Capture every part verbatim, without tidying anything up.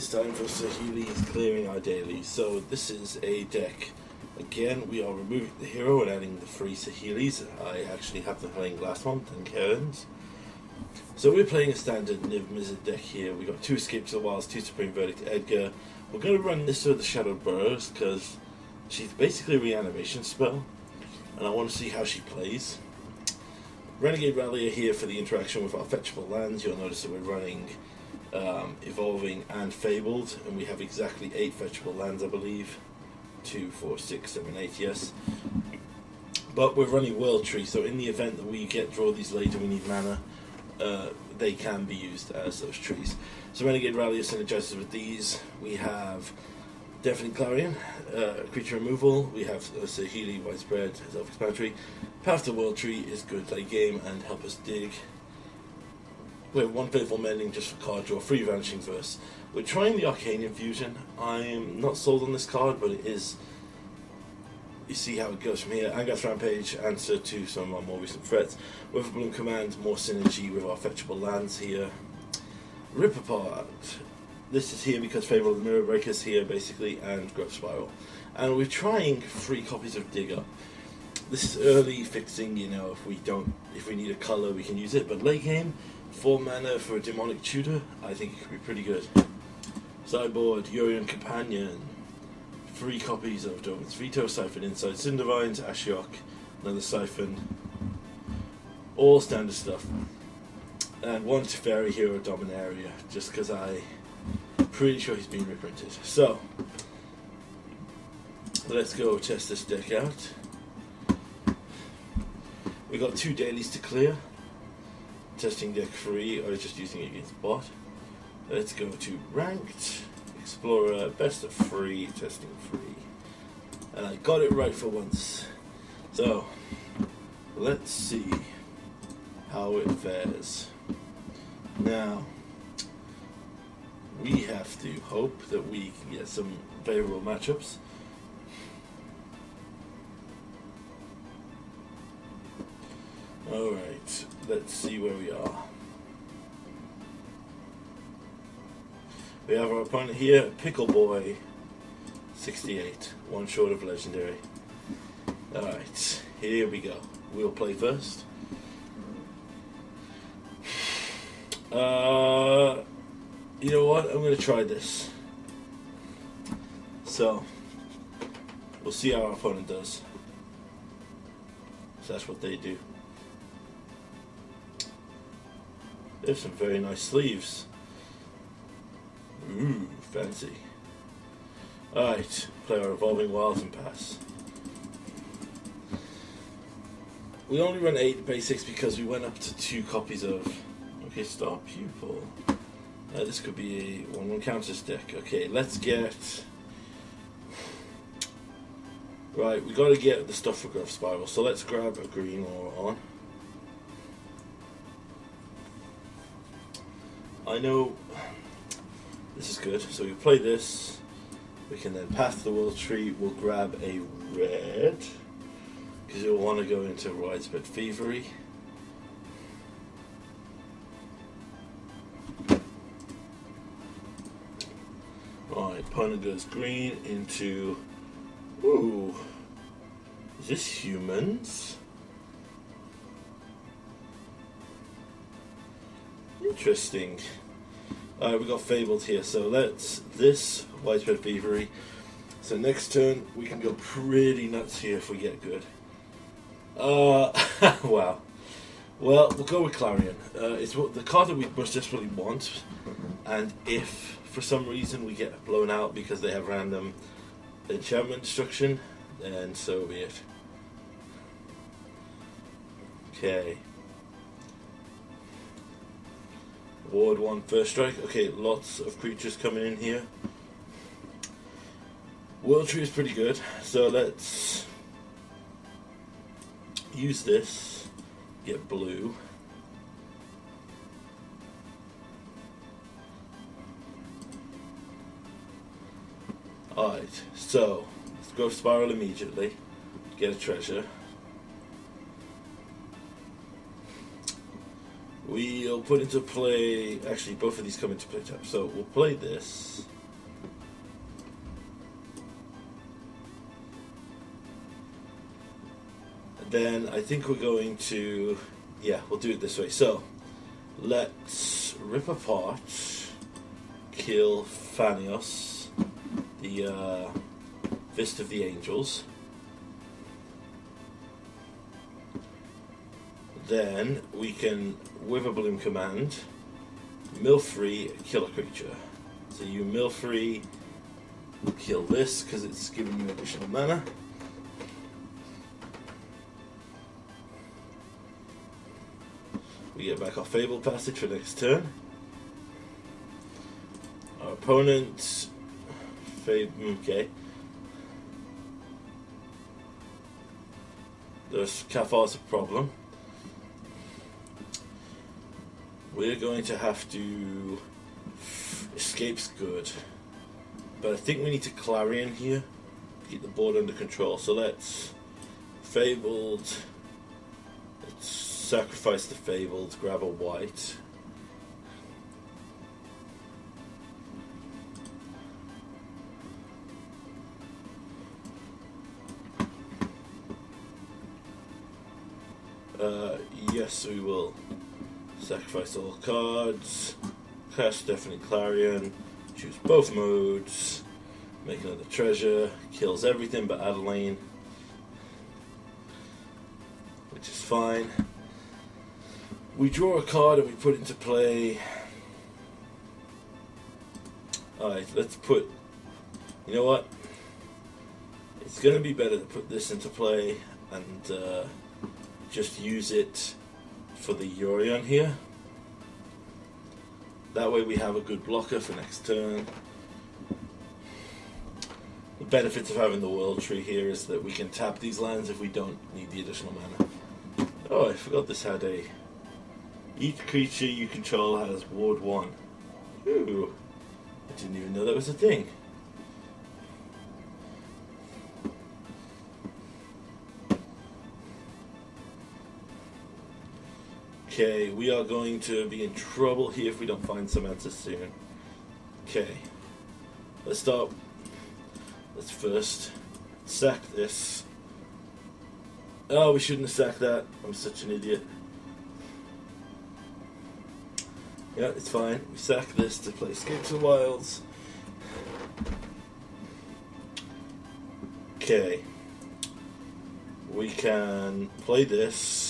it's time for Saheeli's clearing our dailies. So this is a deck. Again, we are removing the hero and adding the free Saheelis. I actually have them playing last month and Karen's. So we're playing a standard Niv Mizzet deck here. We got two Escapes of the Wilds, two Supreme Verdict Edgar. We're going to run this with the Shadow Burrows because she's basically a reanimation spell, and I want to see how she plays. Renegade Rallier here for the interaction with our fetchable lands. You'll notice that we're running um, Evolving and Fabled, and we have exactly eight fetchable lands, I believe. Two, four, six, seven, eight, yes. But we're running World Tree, so in the event that we get draw these later, we need mana. Uh, they can be used as those trees. So Renegade Rallier synergizes with these. We have Deafening Clarion, uh, creature removal. We have uh, Saheeli, Widespread, self-explanatory. Path to World Tree is good late game and help us dig. We have one Faithful Mending just for card draw, free Vanishing Verse. We're trying the Arcane Infusion. I'm not sold on this card, but it is. You see how it goes from here. Anga's Rampage, answer to some of our more recent threats. Witherbloom Command, more synergy with our fetchable lands here. Rip Apart. This is here because Fable of the Mirror Breakers here, basically, and Growth Spiral. And we're trying three copies of Dig Up. This is early fixing, you know, if we don't, if we need a color, we can use it. But late game, four mana for a Demonic Tutor, I think it could be pretty good. Sideboard, Yorion Companion. Three copies of Dovin's Veto, Siphon Inside Cindervines, Ashiok, another Siphon. All standard stuff. And one Teferi Hero Dominaria, just because I'm pretty sure he's been reprinted. So, let's go test this deck out. We got two dailies to clear. Testing deck free, or just using it against bot. Let's go to Ranked. Explorer, best of free, testing free. And I got it right for once. So, let's see how it fares. Now, we have to hope that we can get some favorable matchups. Alright, let's see where we are. We have our opponent here, Pickle Boy, sixty-eight, one short of legendary. Alright, here we go. We'll play first. Uh, you know what? I'm going to try this. So, we'll see how our opponent does. So that's what they do. They have some very nice sleeves. Ooh, fancy. Alright, play our Evolving Wilds and pass. We only run eight basics because we went up to two copies of... Okay, Star Pupil. Uh, this could be a one one counters deck. Okay, let's get... Right, we got to get the stuff for Growth Spiral, so let's grab a green while we're on. I know... This is good. So we play this. We can then pass the World Tree. We'll grab a red because you'll want to go into Widespread Thievery. Alright, opponent goes green into. Ooh, is this humans? Interesting. Alright, we got Fabled here, so let's this Widespread Thievery. So next turn we can go pretty nuts here if we get good. Uh, wow. Well, we'll go with Clarion. Uh, it's what the card that we most desperately want, and if for some reason we get blown out because they have random enchantment destruction, then so be it. Okay. Ward one, first strike. Okay, lots of creatures coming in here. World Tree is pretty good, so let's use this. Get blue. Alright, so let's go Spiral immediately. Get a treasure. we'll put into play, actually both of these come into play tap, so we'll play this. And then I think we're going to, yeah, we'll do it this way. So let's rip apart, kill Phanios, the uh, Fist of the Angels. Then we can Witherbloom command, mill free, kill a creature. So you mill free, kill this because it's giving you additional mana. We get back our Fabled Passage for next turn. Our opponent, Fab, okay. There's Cathar's a problem. We're going to have to... Escape's good. But I think we need to Clarion here to keep the board under control. So let's... Fabled... Let's sacrifice the Fabled, grab a white. Uh, yes, we will. Sacrifice all cards, cast definitely Clarion, choose both modes, make another treasure, kills everything but Adeline, which is fine. We draw a card and we put it into play. Alright, let's put, you know what, it's going to be better to put this into play and uh, just use it for the Yorion here. That way we have a good blocker for next turn. The benefits of having the World Tree here is that we can tap these lands if we don't need the additional mana. Oh, I forgot this had a... Each creature you control has Ward one. Ooh, I didn't even know that was a thing. Okay, we are going to be in trouble here if we don't find some answers soon. Okay, let's start. Let's first sack this. Oh, we shouldn't have sacked that. I'm such an idiot. Yeah, it's fine. We sack this to play Escape to the Wilds. Okay, we can play this.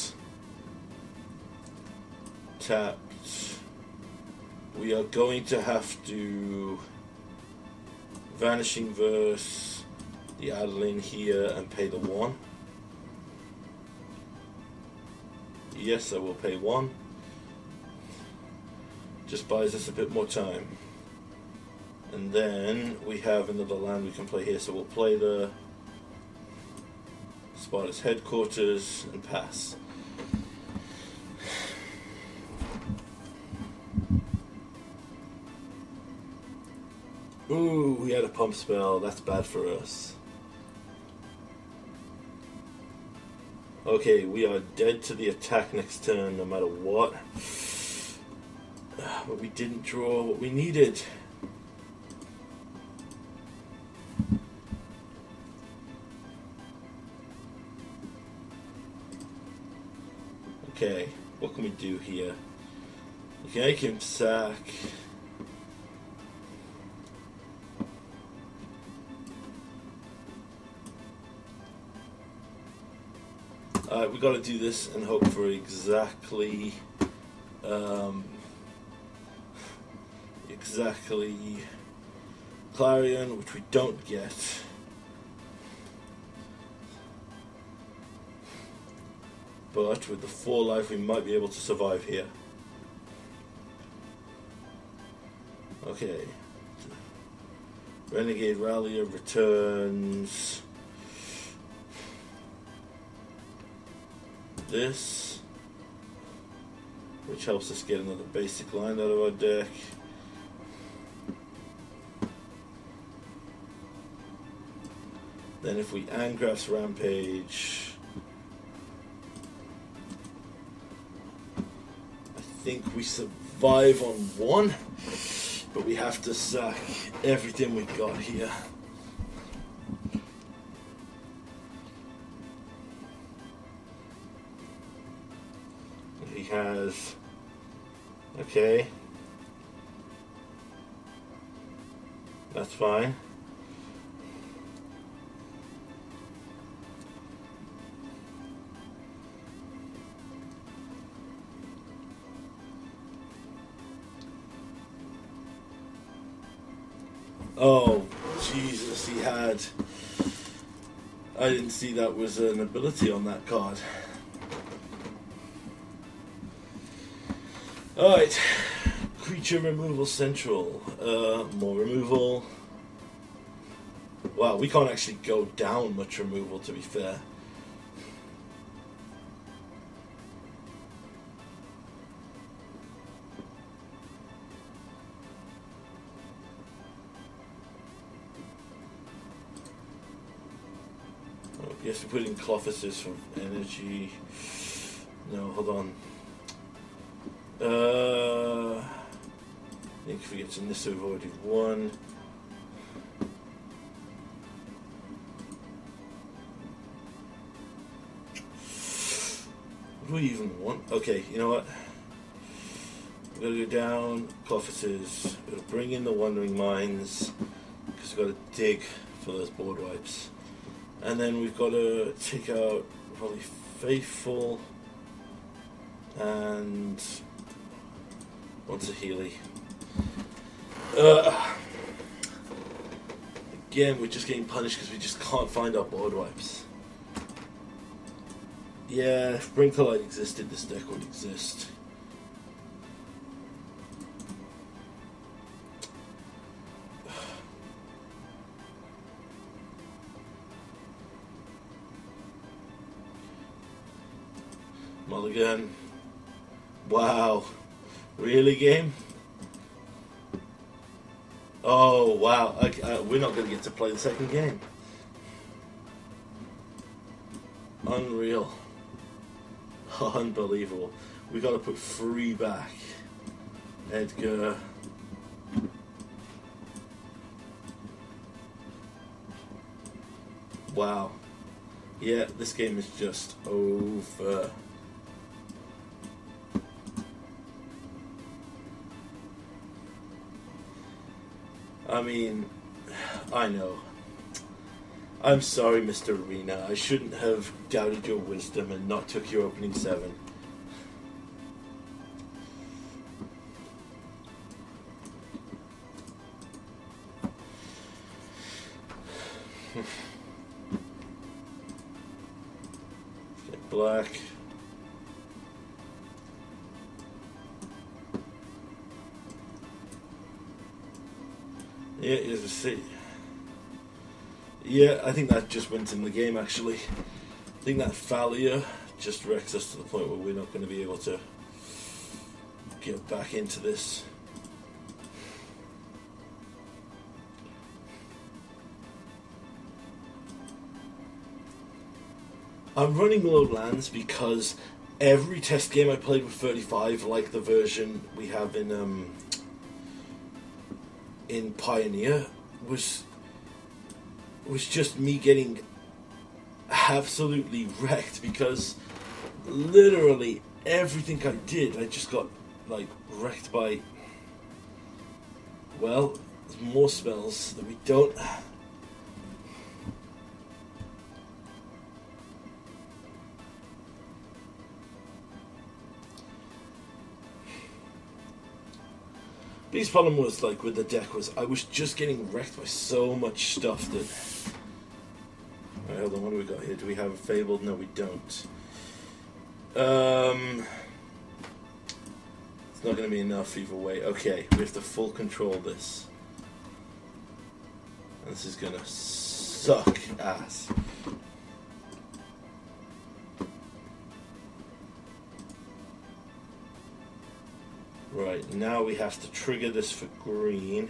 Tapped. We are going to have to Vanishing Verse the Adeline here and pay the one. Yes, I will pay one. Just buys us a bit more time. And then we have another land we can play here, so we'll play the Sparta's Headquarters and pass. Ooh, we had a pump spell. That's bad for us. Okay, we are dead to the attack next turn no matter what. But we didn't draw what we needed. Okay, what can we do here? We can make him sack. Alright, we got to do this and hope for exactly, um, exactly Clarion, which we don't get. But with the four life, we might be able to survive here. Okay. Renegade Rallier returns this, which helps us get another basic line out of our deck. Then if we Angrath's Rampage, I think we survive on one, but we have to sack everything we've got here. He has... Okay. That's fine. Oh, Jesus, he had... I didn't see that was an ability on that card. Alright, creature removal central, uh, more removal. Wow, we can't actually go down much removal, to be fair. Oh, yes, we put in Clophysis for energy. No, hold on. Uh, I think if we get to this, we've already won. What do we even want? Okay, you know what? We're going to go down, Clophysis. We're going to bring in the Wandering Mines, because we've got to dig for those board wipes. And then we've got to take out probably Faithful and... Once a Healy. Uh, again, we're just getting punished because we just can't find our board wipes. Yeah, if Bring to Light existed, this deck would exist. Mulligan. Wow. Really, game? Oh, wow. I, uh, we're not going to get to play the second game. Unreal. Unbelievable. We got to put three back. Edgar. Wow. Yeah, this game is just over. I mean, I know. I'm sorry, Mister Arena. I shouldn't have doubted your wisdom and not took your opening seven. Get black. Yeah, here's a C. Yeah, I think that just went in the game, actually. I think that Thalia just wrecks us to the point where we're not going to be able to get back into this. I'm running low lands because every test game I played with thirty-five, like the version we have in um, in Pioneer, was was just me getting absolutely wrecked because literally everything I did, I just got like wrecked by, well, more spells that we don't. Biggest problem was, like, with the deck was I was just getting wrecked by so much stuff that... Alright, hold on, what do we got here? Do we have Fabled? No, we don't. Um... It's not going to be enough either way. Okay, we have to full control this. And this is going to suck ass. Right, now we have to trigger this for green.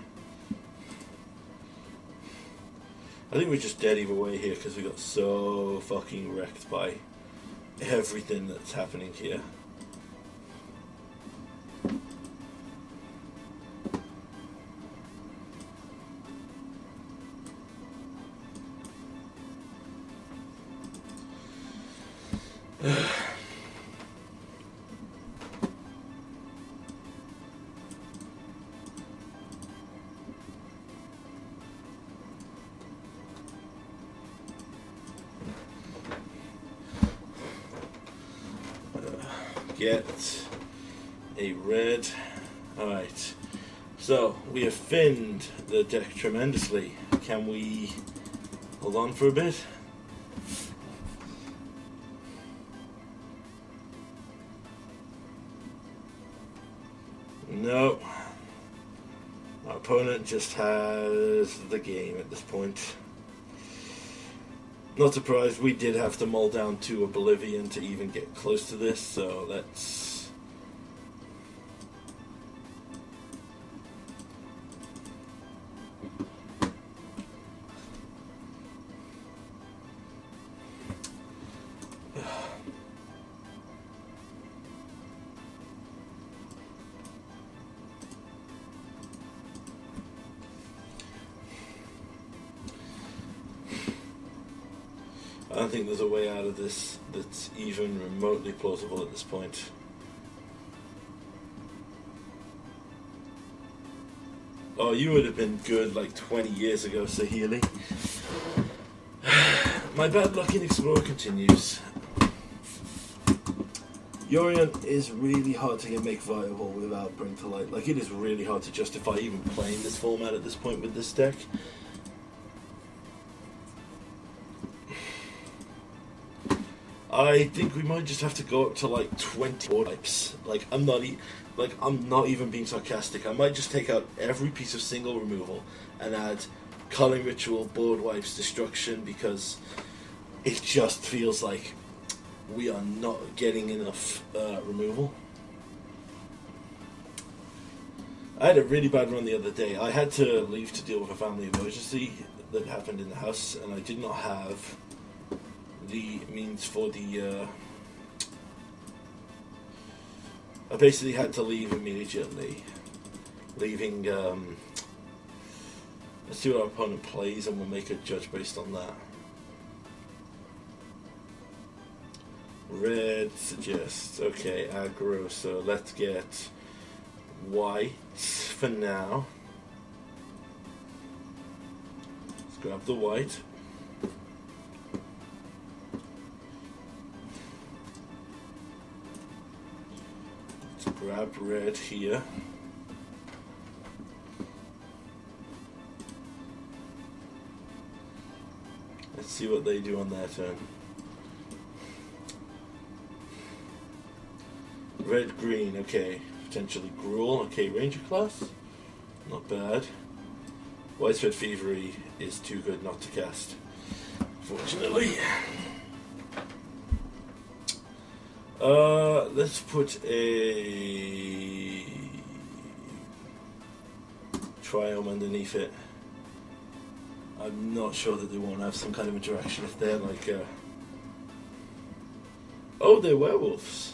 I think we're just dead either way here because we got so fucking wrecked by everything that's happening here. Get a red. Alright. So, we have finned the deck tremendously. Can we hold on for a bit? No. Our opponent just has the game at this point. Not surprised, we did have to mull down to a Bolivian to even get close to this, so let's... I don't think there's a way out of this that's even remotely plausible at this point. Oh, you would have been good like twenty years ago, Saheeli. My bad luck in Explorer continues. Yorion is really hard to make viable without Bring to Light. Like, it is really hard to justify even playing this format at this point with this deck. I think we might just have to go up to like twenty board wipes. Like I'm not, e like I'm not even being sarcastic. I might just take out every piece of single removal and add Culling Ritual, board wipes, destruction, because it just feels like we are not getting enough uh, removal. I had a really bad run the other day. I had to leave to deal with a family emergency that happened in the house, and I did not have the means for the uh, I basically had to leave immediately, leaving um, let's see what our opponent plays and we'll make a judge based on that. Red suggests, okay, aggro, so let's get white for now. Let's grab the white. Grab red here. Let's see what they do on their turn. Red, green, okay. Potentially Gruul, okay, Ranger class. Not bad. Widespread Thievery is too good not to cast, fortunately. Uh, let's put a Triome underneath it. I'm not sure that they won't have some kind of interaction if they're like, uh... oh, they're werewolves.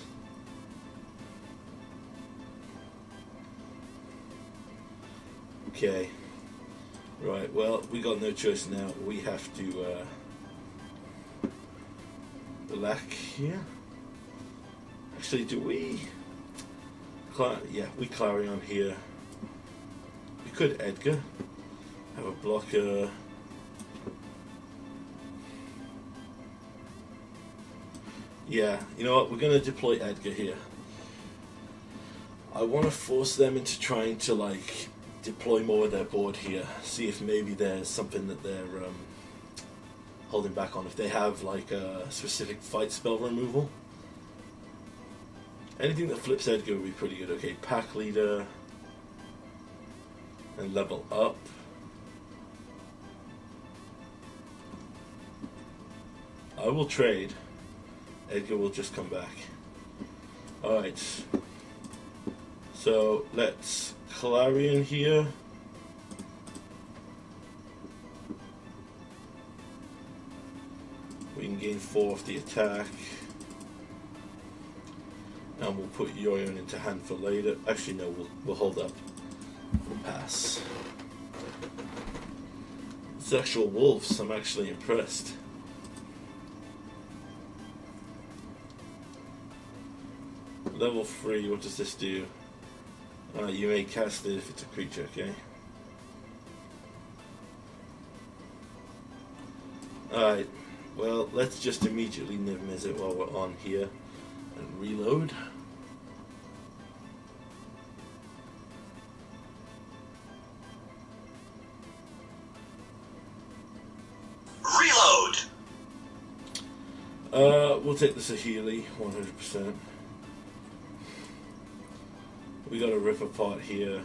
Okay. Right, well, we got no choice now. We have to, uh... black here. Actually, do we... Cla yeah, we Clarion here. We could Edgar. Have a blocker. Yeah, you know what? We're going to deploy Edgar here. I want to force them into trying to, like, deploy more of their board here. See if maybe there's something that they're um, holding back on. If they have, like, a specific fight spell removal. Anything that flips Edgar would be pretty good. Okay, pack leader. And level up. I will trade. Edgar will just come back. Alright. So let's Clarion here. We can gain four off the attack. And we'll put Yorion into hand for later. Actually, no, we'll, we'll hold up. We'll pass. It's actual wolves. I'm actually impressed. Level three, what does this do? Uh, you may cast it if it's a creature, okay? Alright, well, let's just immediately Niv-Miz it while we're on here and reload. Reload! Uh, we'll take the Saheeli, one hundred percent. We got a rip apart here.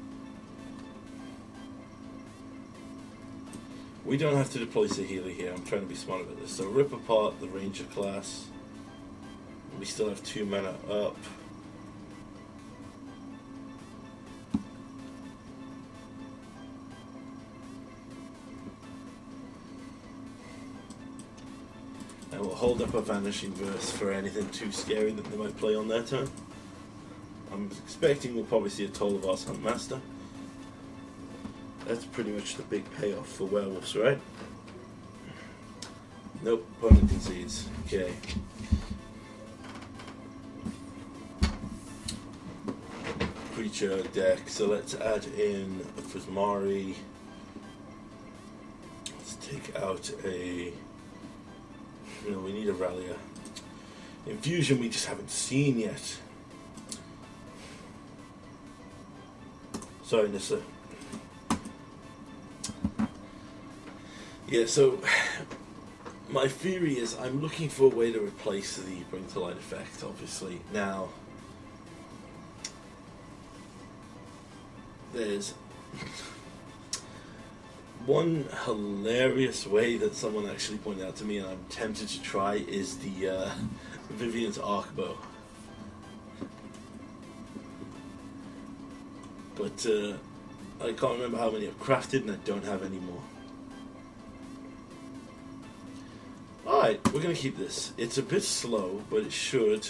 We don't have to deploy Saheeli here. I'm trying to be smart about this. So rip apart the Ranger class. We still have two mana up. And we'll hold up a Vanishing Verse for anything too scary that they might play on their turn. I'm expecting we'll probably see a Tol'var's Huntmaster. That's pretty much the big payoff for werewolves, right? Nope, opponent concedes. Okay. Creature deck, so let's add in a Prismari. Let's take out a... No, we need a Rallia. Infusion we just haven't seen yet. Sorry, Nissa. Yeah, so my theory is I'm looking for a way to replace the Bring to Light effect, obviously. Now, there's one hilarious way that someone actually pointed out to me, and I'm tempted to try, is the uh, Vivian's Arc Bow. But uh, I can't remember how many I've crafted, and I don't have any more. Alright, we're going to keep this. It's a bit slow, but it should...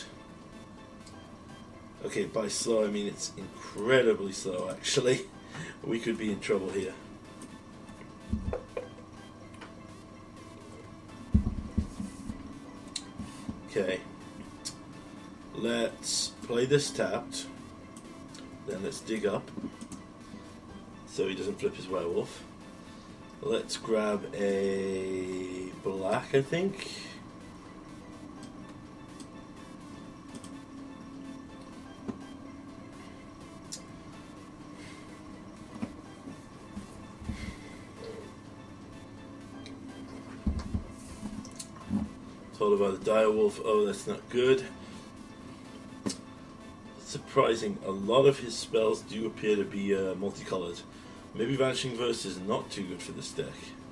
Okay, by slow I mean it's incredibly slow, actually. We could be in trouble here. Okay. Let's play this tapped. Then let's dig up, so he doesn't flip his werewolf. Let's grab a black, I think. Told about the direwolf. Oh, that's not good. Surprising, a lot of his spells do appear to be uh, multicolored. Maybe Vanishing Verse is not too good for this deck.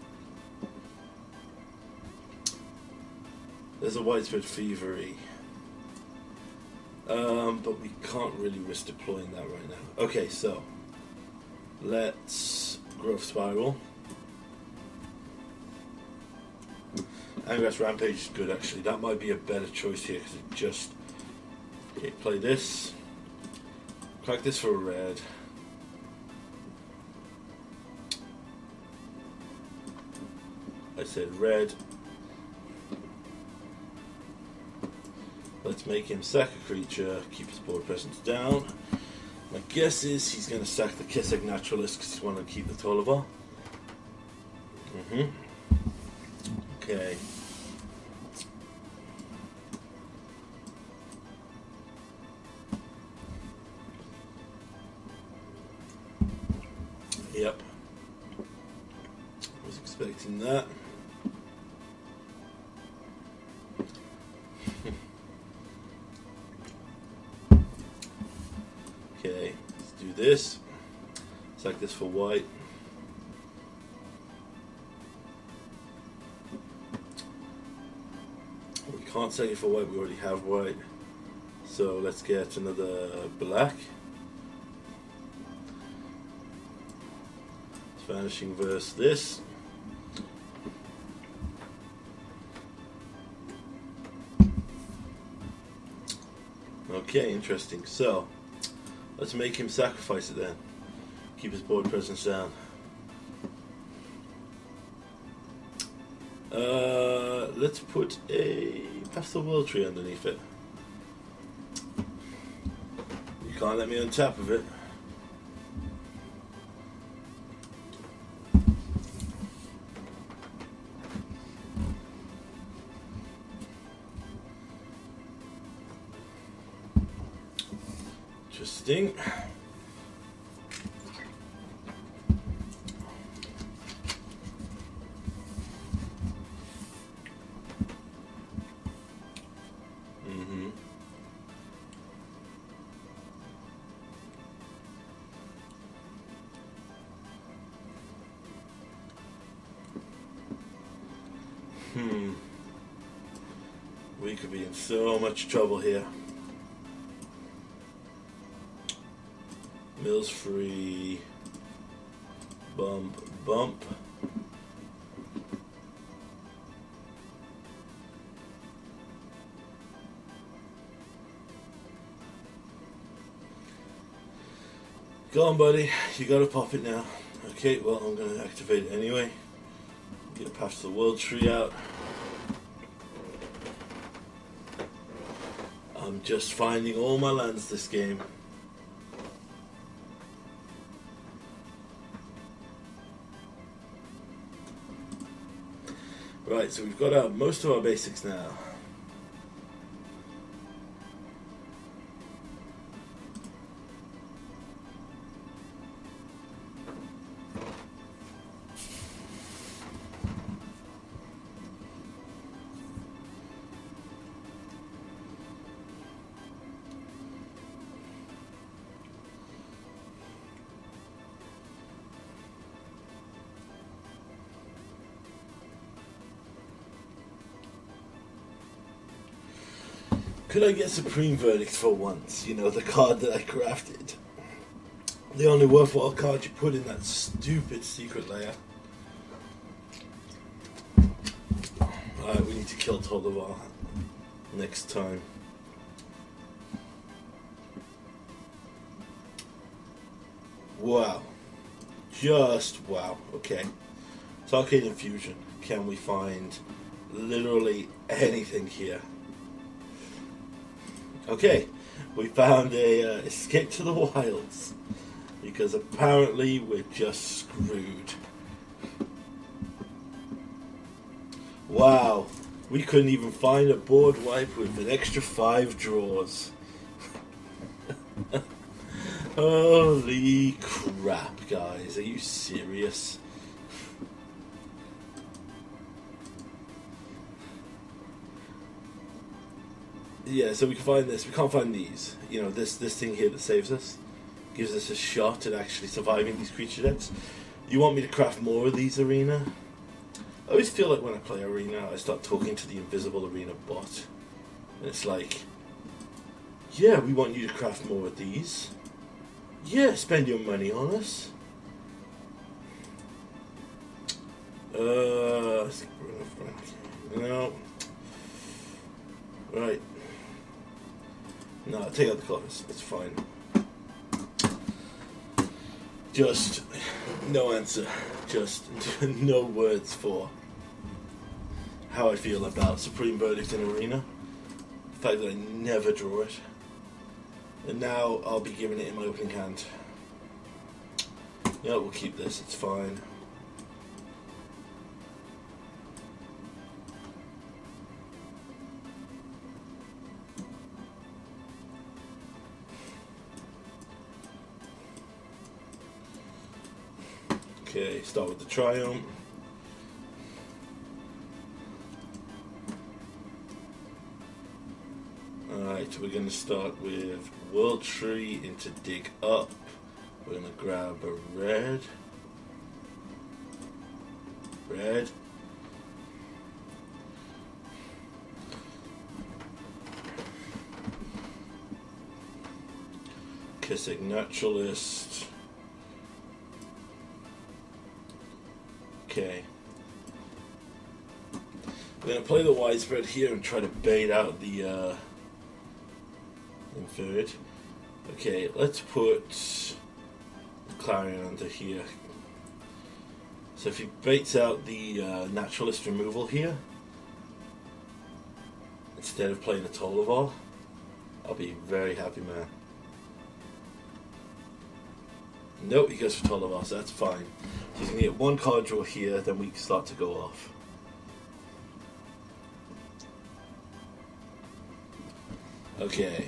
There's a Widespread Thievery. Um, but we can't really risk deploying that right now. Okay, so let's Growth Spiral. Angra's Rampage is good, actually. That might be a better choice here because it just... Okay, play this. Crack this for a red. I said red. Let's make him sack a creature, keep his board presence down. My guess is he's going to sack the Kessig Naturalist because he's want to keep the Tol'var. Mm-hmm. Okay. Yep. I was expecting that. Okay, let's do this. Sack this for white. We can't sack it for white, we already have white. So let's get another black. Vanishing Verse this. Okay, interesting. So, let's make him sacrifice it then. Keep his board presence down. Uh, let's put a Path to the World Tree underneath it. You can't let me on top of it. Interesting. Mm-hmm. Hmm. We could be in so much trouble here. Mills free. Bump, bump. Go on, buddy. You gotta pop it now. Okay, well, I'm gonna activate it anyway. Get past the world tree out. I'm just finding all my lands this game. Right, so we've got our, most of our basics now. Could I get Supreme Verdict for once? You know, the card that I crafted. The only worthwhile card you put in that stupid secret layer. Alright, we need to kill Tollivar next time. Wow. Just wow. Okay. So Arcane Infusion. Can we find literally anything here? Okay, we found a uh, Escape to the Wilds, because apparently we're just screwed. Wow, we couldn't even find a board wipe with an extra five draws. Holy crap, guys, are you serious? Yeah, so we can find this. We can't find these. You know, this this thing here that saves us, gives us a shot at actually surviving these creature decks. You want me to craft more of these, Arena? I always feel like when I play Arena, I start talking to the invisible Arena bot. And it's like, yeah, we want you to craft more of these. Yeah, spend your money on us. Uh, no. Right. No, take out the colours. It's fine. Just no answer. Just no words for how I feel about Supreme Verdict in Arena. The fact that I never draw it. And now I'll be giving it in my opening hand. Yeah, we'll keep this. It's fine. Okay, start with the Triumph. Alright, we're going to start with World Tree into Dig Up. We're going to grab a red. Red. Kissing Naturalist. Okay. We're going to play the widespread here and try to bait out the uh, inferred. Okay, let's put Clarion under here. So if he baits out the uh, Naturalist removal here, instead of playing a Tollivar, I'll be very happy, man. Nope, he goes for Tolavos, that's fine. So he's going to get one card draw here, then we can start to go off. Okay.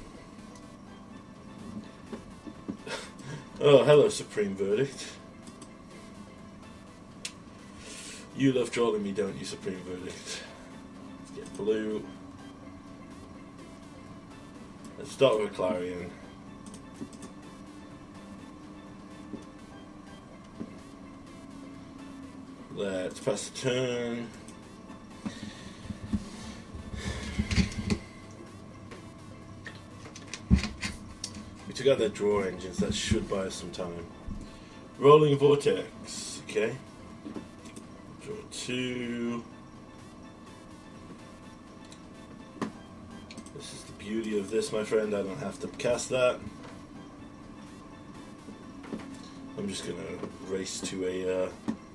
Oh, hello, Supreme Verdict. You love trolling me, don't you, Supreme Verdict? Let's get blue. Let's start with Clarion. Let's pass the turn. We took out their draw engines, that should buy us some time. Rolling Vortex, okay. Draw two. This is the beauty of this, my friend, I don't have to cast that. I'm just gonna race to a uh,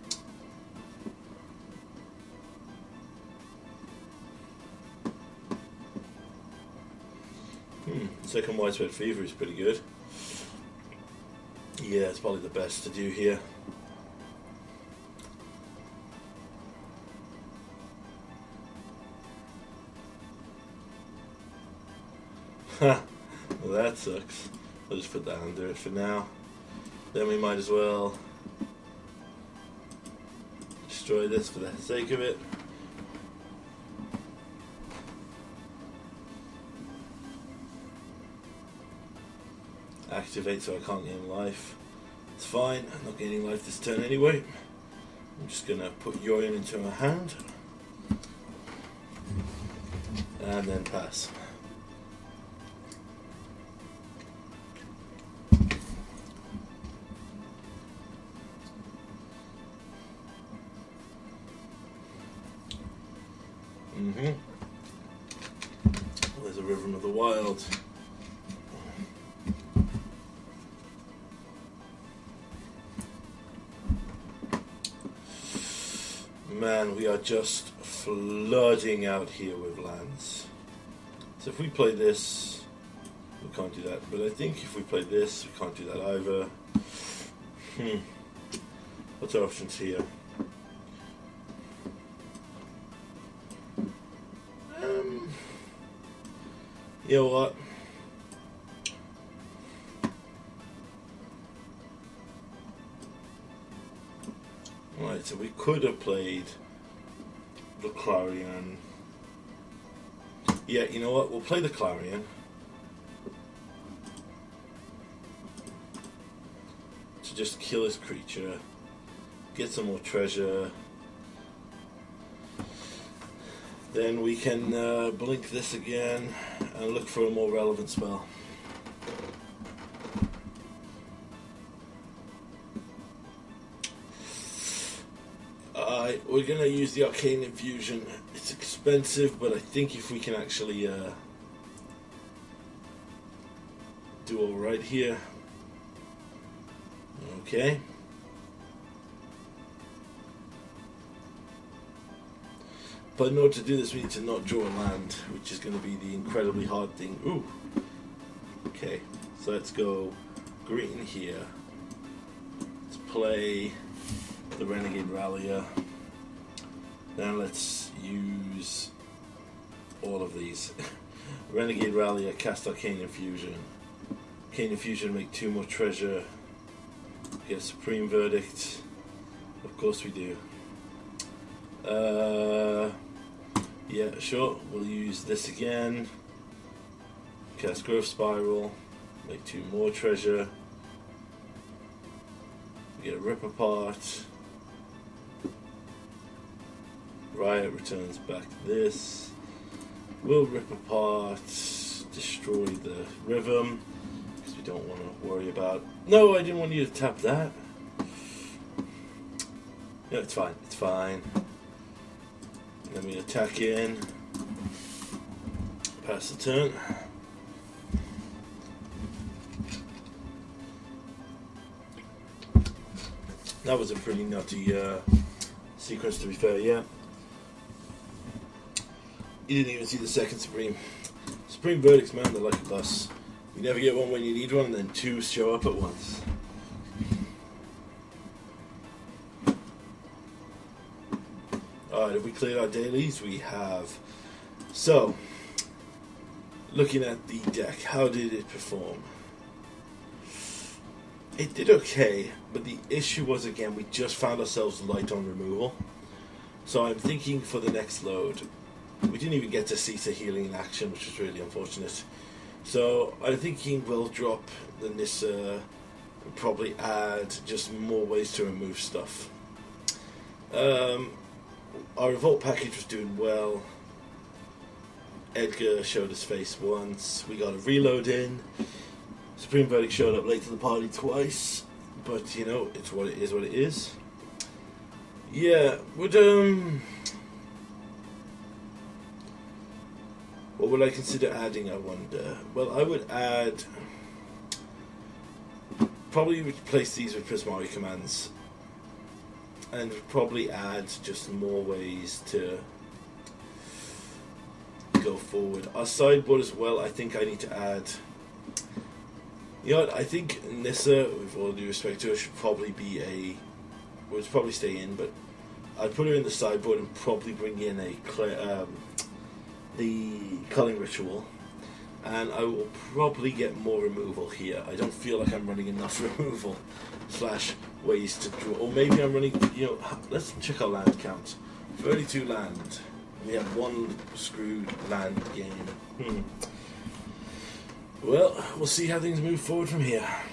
Hmm, second Widespread Fever is pretty good. Yeah, it's probably the best to do here. Ha! Well, that sucks. I'll just put that under it for now. Then we might as well destroy this for the sake of it. Activate so I can't gain life. It's fine, I'm not gaining life this turn anyway. I'm just gonna put Yorion into my hand. And then pass. Mm-hmm. There's a Rhythm of the Wild. Man, we are just flooding out here with lands. So if we play this, we can't do that. But I think if we play this, we can't do that either. Hmm. What's our options here? Um. You know what? Right, so we could have played the Clarion. Yeah, you know what? We'll play the Clarion. To just kill his creature. Get some more treasure. Then we can uh, blink this again and look for a more relevant spell. We're going to use the Arcane Infusion. It's expensive, but I think if we can actually uh, do alright here. Okay. But in order to do this, we need to not draw a land, which is going to be the incredibly hard thing. Ooh. Okay, so let's go green here. Let's play the Renegade Rallier. Now let's use all of these. Renegade Rallier, cast Arcane Infusion. Arcane Infusion, make two more treasure. Get a Supreme Verdict. Of course we do. Uh, yeah, sure. We'll use this again. Cast Growth Spiral. Make two more treasure. We get a Rip Apart. Riot returns back this. We'll Rip Apart, destroy the Rhythm, because we don't want to worry about... No, I didn't want you to tap that. No, it's fine, it's fine. And then we attack in. Pass the turn. That was a pretty nutty uh, sequence, to be fair, yeah. You didn't even see the second Supreme. Supreme Verdicts, man, they're like a bus. You never get one when you need one, and then two show up at once. have we cleared our dailies? We have. So, looking at the deck, how did it perform? It did okay, but the issue was, again, we just found ourselves light on removal. So I'm thinking for the next load, we didn't even get to see Saheeli in action, which is really unfortunate. So I'm thinking we'll drop the Nissa, probably add just more ways to remove stuff. Um, our Revolt package was doing well. Edgar showed his face once. We got a reload in. Supreme Verdict showed up late to the party twice. But, you know, it's what it is what it is. Yeah, would, um... what would I consider adding, I wonder? Well, I would add... probably replace these with Prismari commands. And probably add just more ways to go forward. Our sideboard as well, I think I need to add... You know what, I think Nissa, with all due respect to her, should probably be a... would probably stay in, but I'd put her in the sideboard and probably bring in a um, the culling ritual, and I will probably get more removal here. I don't feel like I'm running enough removal slash ways to draw, or maybe I'm running, you know, let's check our land count. thirty-two land. We have one screwed land game. Hmm. Well, we'll see how things move forward from here.